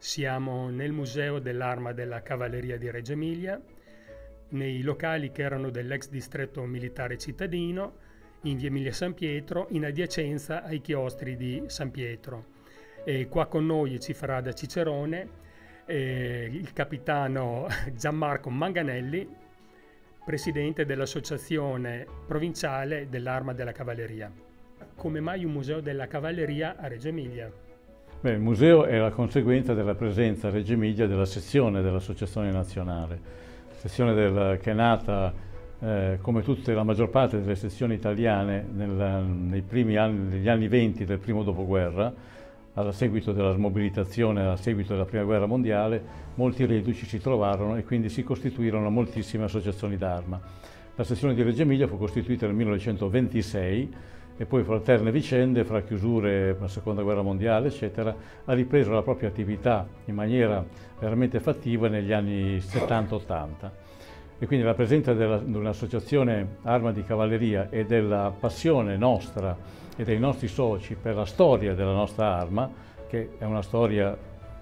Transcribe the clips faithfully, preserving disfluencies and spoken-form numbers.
Siamo nel Museo dell'Arma della Cavalleria di Reggio Emilia, nei locali che erano dell'ex distretto militare cittadino, in via Emilia San Pietro, in adiacenza ai chiostri di San Pietro. E qua con noi ci farà da cicerone eh, il capitano Gianmarco Manganelli, presidente dell'Associazione Provinciale dell'Arma della Cavalleria. Come mai un museo della cavalleria a Reggio Emilia? Beh, il museo è la conseguenza della presenza a Reggio Emilia della sezione dell'Associazione Nazionale, sezione del, che è nata eh, come tutte la maggior parte delle sezioni italiane nel, nei primi anni, negli anni venti del primo dopoguerra, a seguito della smobilitazione, a seguito della prima guerra mondiale. Molti reduci si trovarono e quindi si costituirono moltissime associazioni d'arma. La sezione di Reggio Emilia fu costituita nel millenovecentoventisei e poi, fra alterne vicende, fra chiusure, la seconda guerra mondiale, eccetera, ha ripreso la propria attività in maniera veramente fattiva negli anni settanta ottanta. E quindi la presenza di un'associazione Arma di Cavalleria e della passione nostra e dei nostri soci per la storia della nostra arma, che è una storia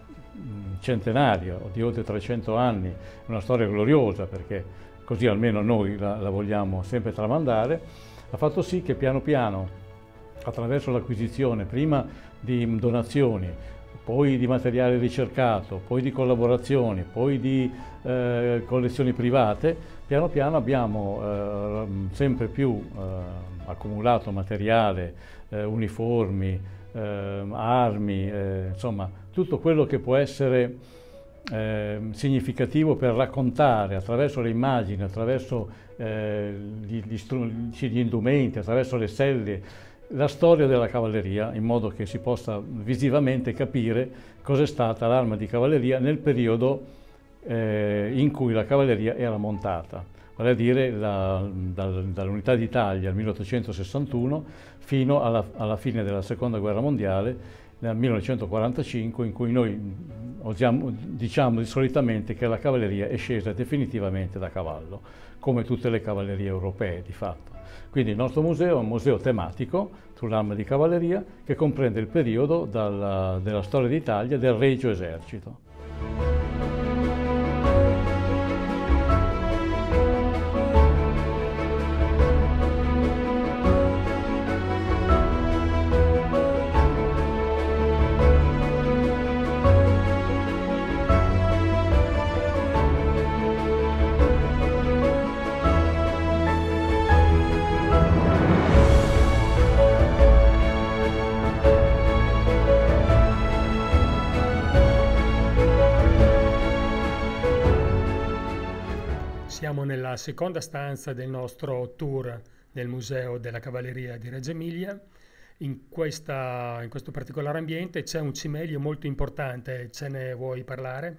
centenaria, di oltre trecento anni, una storia gloriosa, perché così almeno noi la, la vogliamo sempre tramandare, ha fatto sì che piano piano, attraverso l'acquisizione prima di donazioni, poi di materiale ricercato, poi di collaborazioni, poi di eh, collezioni private, piano piano abbiamo eh, sempre più eh, accumulato materiale, eh, uniformi, eh, armi, eh, insomma tutto quello che può essere eh, significativo per raccontare attraverso le immagini, attraverso eh, gli, gli, gli indumenti, attraverso le selle, la storia della cavalleria, in modo che si possa visivamente capire cos'è stata l'arma di cavalleria nel periodo eh, in cui la cavalleria era montata, vale a dire la, dal, dall'Unità d'Italia al milleottocentosessantuno fino alla, alla fine della Seconda Guerra Mondiale, nel millenovecentoquarantacinque, in cui noi osiamo, diciamo solitamente che la cavalleria è scesa definitivamente da cavallo, come tutte le cavallerie europee di fatto. Quindi il nostro museo è un museo tematico sull'arma di cavalleria che comprende il periodo dalla, della storia d'Italia del Regio Esercito. Siamo nella seconda stanza del nostro tour nel Museo della Cavalleria di Reggio Emilia. In, questa, in questo particolare ambiente c'è un cimelio molto importante, ce ne vuoi parlare?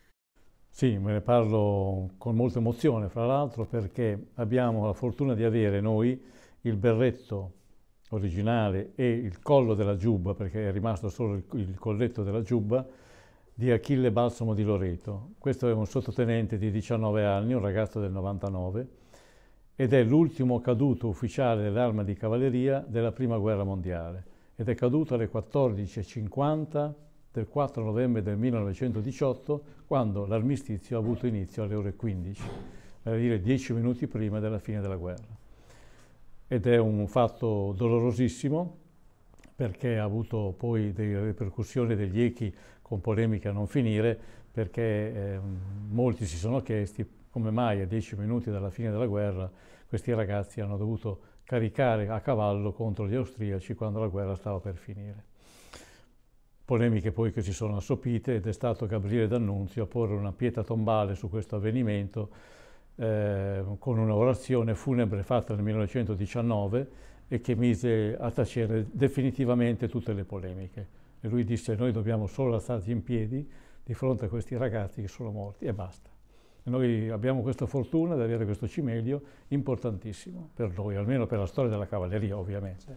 Sì, me ne parlo con molta emozione, fra l'altro, perché abbiamo la fortuna di avere noi il berretto originale e il collo della giubba, perché è rimasto solo il, il colletto della giubba, di Achille Balsamo di Loreto. Questo è un sottotenente di diciannove anni, un ragazzo del novantanove, ed è l'ultimo caduto ufficiale dell'arma di cavalleria della Prima Guerra Mondiale, ed è caduto alle quattordici e cinquanta del quattro novembre del millenovecentodiciotto, quando l'armistizio ha avuto inizio alle ore quindici, vale a dire dieci minuti prima della fine della guerra. Ed è un fatto dolorosissimo, perché ha avuto poi delle ripercussioni, degli echi con polemiche a non finire, perché eh, molti si sono chiesti come mai a dieci minuti dalla fine della guerra questi ragazzi hanno dovuto caricare a cavallo contro gli austriaci quando la guerra stava per finire. Polemiche poi che si sono assopite, ed è stato Gabriele D'Annunzio a porre una pietra tombale su questo avvenimento eh, con un'orazione funebre fatta nel millenovecentodiciannove e che mise a tacere definitivamente tutte le polemiche. E lui disse: noi dobbiamo solo alzarci in piedi di fronte a questi ragazzi che sono morti e basta. E noi abbiamo questa fortuna di avere questo cimelio importantissimo per noi, almeno per la storia della cavalleria, ovviamente.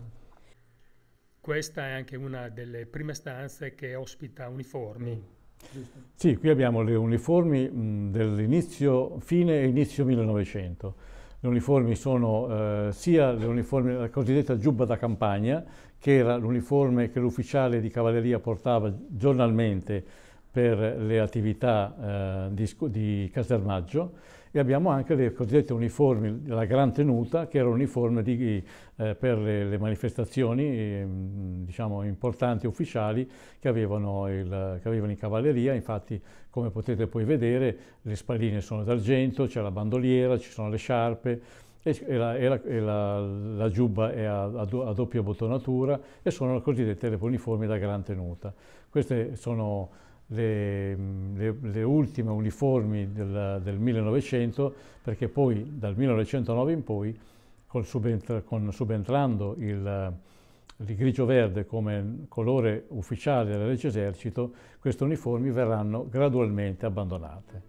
Questa è anche una delle prime stanze che ospita uniformi. Giusto? Sì, qui abbiamo le uniformi dell'inizio, fine e inizio millenovecento. Le uniformi sono eh, sia le uniformi, la cosiddetta giubba da campagna, che era l'uniforme che l'ufficiale di cavalleria portava giornalmente per le attività eh, di, di casermaggio, e abbiamo anche le cosiddette uniformi, la gran tenuta, che era un'uniforme di, eh, per le, le manifestazioni eh, diciamo importanti ufficiali che avevano, il, che avevano in cavalleria. Infatti, come potete poi vedere, le spalline sono d'argento, c'è la bandoliera, ci sono le sciarpe, e la, e la, e la, la giubba è a, a, do, a doppia bottonatura, e sono le cosiddette le uniformi da gran tenuta. Queste sono le, le, le ultime uniformi del, del millenovecento, perché poi dal millenovecentonove in poi, col subentra, con, subentrando il, il grigio-verde come colore ufficiale del Regio Esercito, queste uniformi verranno gradualmente abbandonate.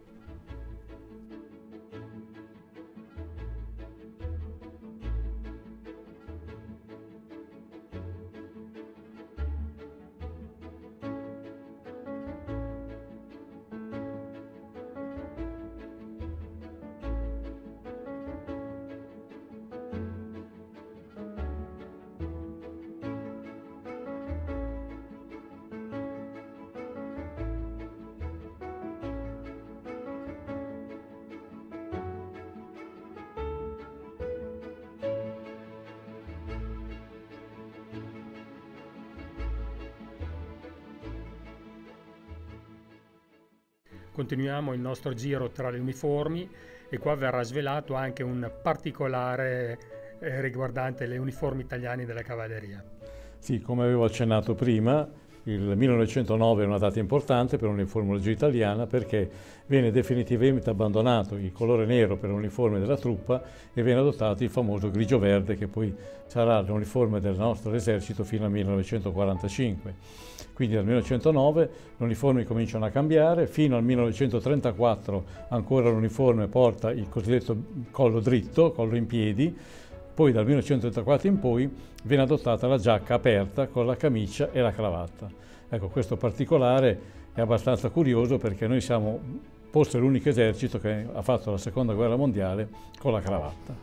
Continuiamo il nostro giro tra le uniformi, e qua verrà svelato anche un particolare eh, riguardante le uniformi italiane della cavalleria. Sì, come avevo accennato prima, il millenovecentonove è una data importante per l'uniformologia italiana, perché viene definitivamente abbandonato il colore nero per l'uniforme della truppa e viene adottato il famoso grigio-verde, che poi sarà l'uniforme del nostro esercito fino al millenovecentoquarantacinque. Quindi dal millenovecentonove le uniformi cominciano a cambiare, fino al millenovecentotrentaquattro ancora l'uniforme porta il cosiddetto collo dritto, collo in piedi. Poi dal millenovecentotrentaquattro in poi viene adottata la giacca aperta con la camicia e la cravatta. Ecco, questo particolare è abbastanza curioso, perché noi siamo forse l'unico esercito che ha fatto la seconda guerra mondiale con la cravatta.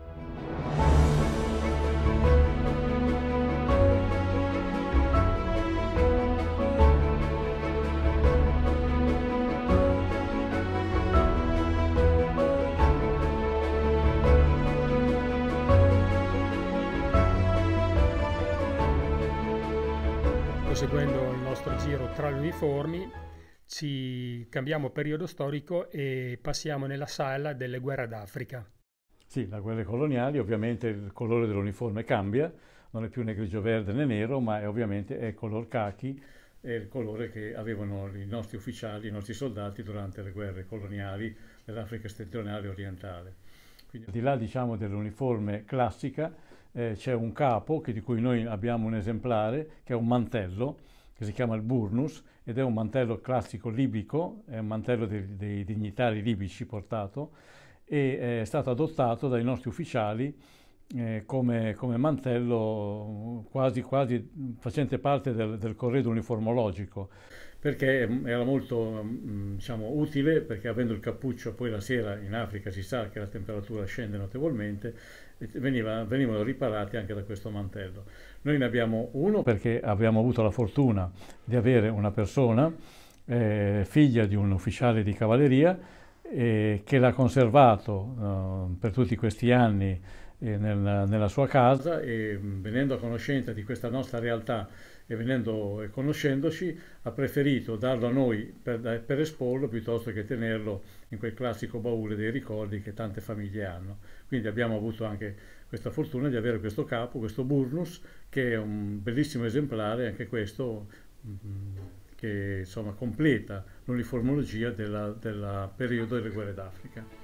Seguendo il nostro giro tra le uniformi, ci cambiamo periodo storico e passiamo nella sala delle guerre d'Africa. Sì, le guerre coloniali, ovviamente il colore dell'uniforme cambia, non è più né grigio-verde né nero, ma è ovviamente è color cachi, è il colore che avevano i nostri ufficiali, i nostri soldati durante le guerre coloniali dell'Africa settentrionale e orientale. Quindi, al di là, diciamo, dell'uniforme classica, Eh, c'è un capo che, di cui noi abbiamo un esemplare, che è un mantello che si chiama il burnus, ed è un mantello classico libico, è un mantello dei, dei dignitari libici portato, e è stato adottato dai nostri ufficiali eh, come, come mantello quasi, quasi facente parte del, del corredo uniformologico, perché era molto diciamo, utile, perché avendo il cappuccio poi la sera in Africa si sa che la temperatura scende notevolmente, Veniva, venivano riparati anche da questo mantello. Noi ne abbiamo uno perché abbiamo avuto la fortuna di avere una persona, eh, figlia di un ufficiale di cavalleria, eh, che l'ha conservato eh, per tutti questi anni eh, nel, nella sua casa, e venendo a conoscenza di questa nostra realtà e venendo e conoscendoci, ha preferito darlo a noi per, per esporlo, piuttosto che tenerlo in quel classico baule dei ricordi che tante famiglie hanno. Quindi abbiamo avuto anche questa fortuna di avere questo capo, questo burnus, che è un bellissimo esemplare, anche questo, che insomma completa l'uniformologia del periodo delle guerre d'Africa.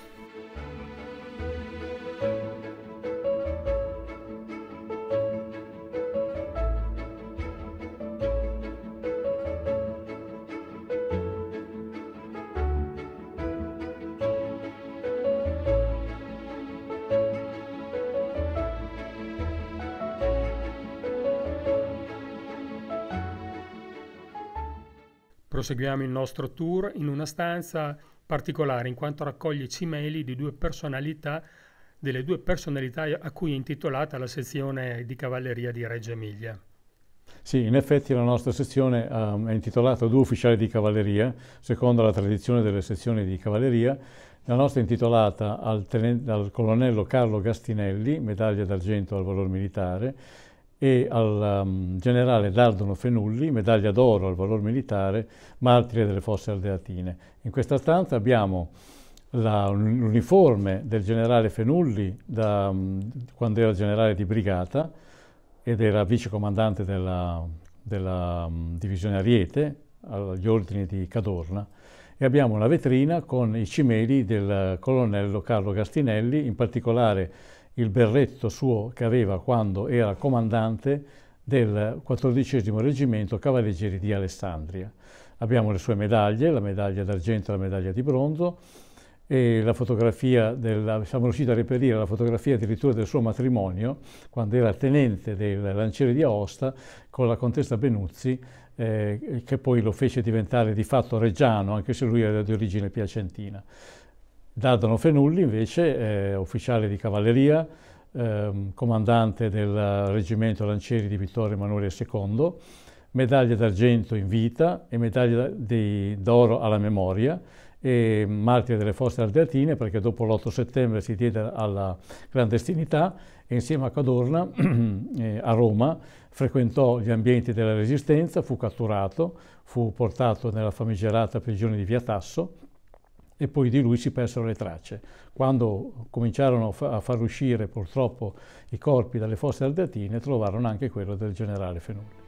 Proseguiamo il nostro tour in una stanza particolare, in quanto raccoglie cimeli di due personalità, delle due personalità a cui è intitolata la sezione di cavalleria di Reggio Emilia. Sì, in effetti la nostra sezione um, è intitolata Due ufficiali di cavalleria, secondo la tradizione delle sezioni di cavalleria. La nostra è intitolata al, tenen- al colonnello Carlo Gastinelli, medaglia d'argento al valor militare, e al um, generale Dardono Fenulli, medaglia d'oro al valor militare, martire delle Fosse Ardeatine. In questa stanza abbiamo la- l'uniforme del generale Fenulli da, um, quando era generale di brigata ed era vicecomandante della, della um, divisione Ariete agli ordini di Cadorna, e abbiamo una vetrina con i cimeli del colonnello Carlo Gastinelli, in particolare il berretto suo che aveva quando era comandante del quattordicesimo Reggimento Cavalleggeri di Alessandria. Abbiamo le sue medaglie, la medaglia d'argento e la medaglia di bronzo, e la fotografia del, siamo riusciti a reperire la fotografia addirittura del suo matrimonio, quando era tenente del Lancieri di Aosta con la contessa Benuzzi, eh, che poi lo fece diventare di fatto reggiano, anche se lui era di origine piacentina. Dardono Fenulli invece è ufficiale di cavalleria, ehm, comandante del reggimento Lancieri di Vittorio Emanuele secondo, medaglia d'argento in vita e medaglia d'oro alla memoria, e martire delle Fosse Ardeatine, perché dopo l'otto settembre si diede alla clandestinità e insieme a Cadorna eh, a Roma frequentò gli ambienti della Resistenza, fu catturato, fu portato nella famigerata prigione di Via Tasso e poi di lui si persero le tracce. Quando cominciarono a far uscire purtroppo i corpi dalle Fosse Ardeatine, trovarono anche quello del generale Fenulli.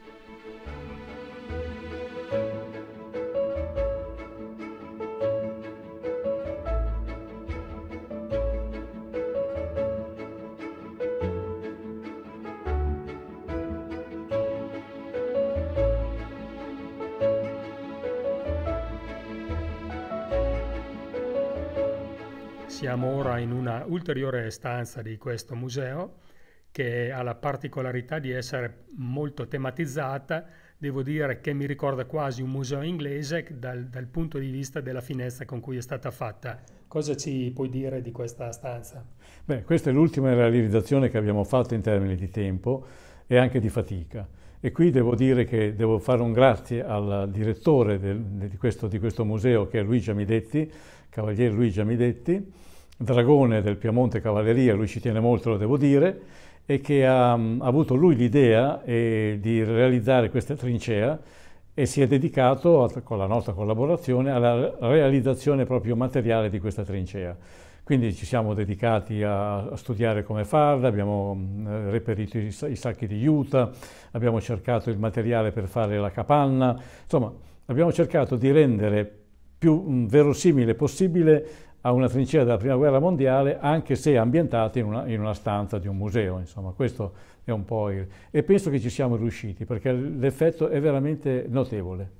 Siamo ora in una ulteriore stanza di questo museo che ha la particolarità di essere molto tematizzata. Devo dire che mi ricorda quasi un museo inglese dal, dal punto di vista della finezza con cui è stata fatta. Cosa ci puoi dire di questa stanza? Beh, questa è l'ultima realizzazione che abbiamo fatto in termini di tempo e anche di fatica. E qui devo dire che devo fare un grazie al direttore del, di, questo, di questo museo, che è Luigi Amidetti, cavaliere Luigi Amidetti, dragone del Piemonte Cavalleria, lui ci tiene molto, lo devo dire, e che ha, ha avuto lui l'idea eh, di realizzare questa trincea e si è dedicato, a, con la nostra collaborazione, alla realizzazione proprio materiale di questa trincea. Quindi ci siamo dedicati a, a studiare come farla, abbiamo mh, reperito i, i sacchi di juta, abbiamo cercato il materiale per fare la capanna, insomma abbiamo cercato di rendere più mh, verosimile possibile a una trincea della Prima Guerra Mondiale, anche se ambientata in una, in una stanza di un museo, insomma, questo è un po' il... E penso che ci siamo riusciti, perché l'effetto è veramente notevole.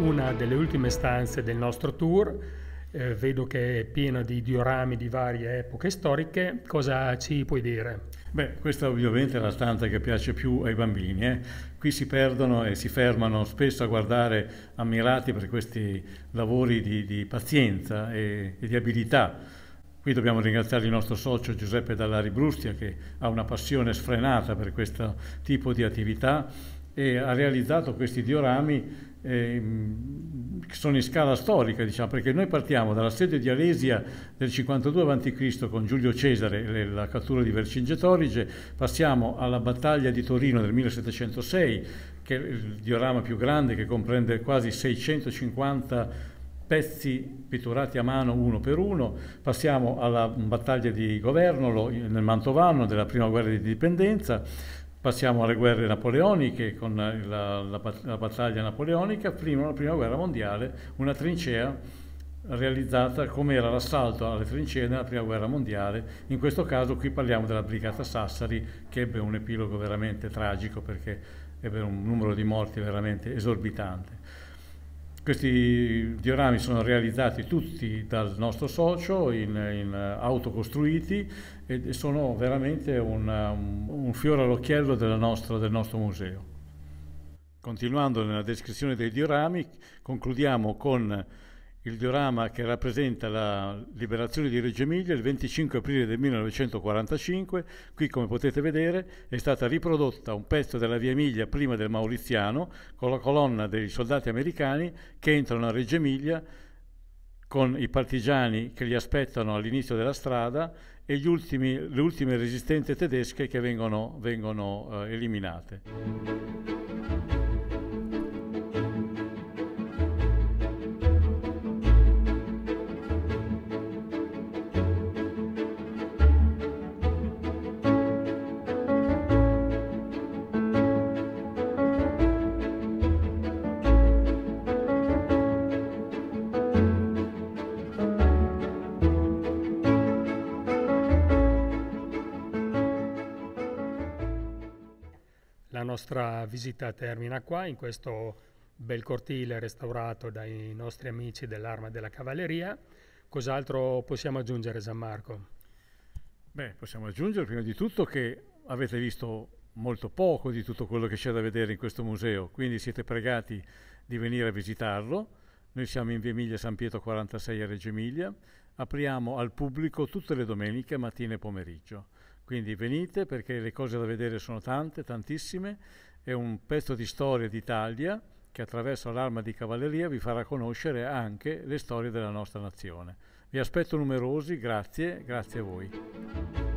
una delle ultime stanze del nostro tour. Eh, vedo che è pieno di diorami di varie epoche storiche. Cosa ci puoi dire? Beh, questa ovviamente è la stanza che piace più ai bambini. Eh. Qui si perdono e si fermano spesso a guardare, ammirati per questi lavori di, di pazienza e, e di abilità. Qui dobbiamo ringraziare il nostro socio Giuseppe Dallari Brustia, che ha una passione sfrenata per questo tipo di attività e ha realizzato questi diorami eh, che sono in scala storica, diciamo, perché noi partiamo dall'assedio di Alesia del cinquantadue avanti Cristo con Giulio Cesare e la cattura di Vercingetorige, passiamo alla battaglia di Torino del millesettecentosei, che è il diorama più grande, che comprende quasi seicentocinquanta pezzi pitturati a mano uno per uno. Passiamo alla battaglia di Governolo nel Mantovano della prima guerra di indipendenza. Passiamo alle guerre napoleoniche con la, la, la battaglia napoleonica, prima la prima guerra mondiale, una trincea realizzata come era l'assalto alle trincee nella prima guerra mondiale. In questo caso qui parliamo della Brigata Sassari, che ebbe un epilogo veramente tragico perché ebbe un numero di morti veramente esorbitante. Questi diorami sono realizzati tutti dal nostro socio, in, in autocostruiti, e sono veramente un, un, un fiore all'occhiello del nostro, del nostro museo. Continuando nella descrizione dei diorami, concludiamo con il diorama che rappresenta la liberazione di Reggio Emilia il venticinque aprile del millenovecentoquarantacinque. Qui, come potete vedere, è stata riprodotta un pezzo della Via Emilia prima del Mauriziano, con la colonna dei soldati americani che entrano a Reggio Emilia con i partigiani che li aspettano all'inizio della strada e gli ultimi, le ultime resistenze tedesche che vengono, vengono eh, eliminate. La nostra visita termina qua, in questo bel cortile restaurato dai nostri amici dell'Arma della Cavalleria. Cos'altro possiamo aggiungere, Gianmarco? Beh, possiamo aggiungere prima di tutto che avete visto molto poco di tutto quello che c'è da vedere in questo museo, quindi siete pregati di venire a visitarlo. Noi siamo in Via Emilia San Pietro quarantasei a Reggio Emilia, apriamo al pubblico tutte le domeniche, mattina e pomeriggio. Quindi venite, perché le cose da vedere sono tante, tantissime. È un pezzo di storia d'Italia che attraverso l'Arma di Cavalleria vi farà conoscere anche le storie della nostra nazione. Vi aspetto numerosi, grazie, grazie a voi.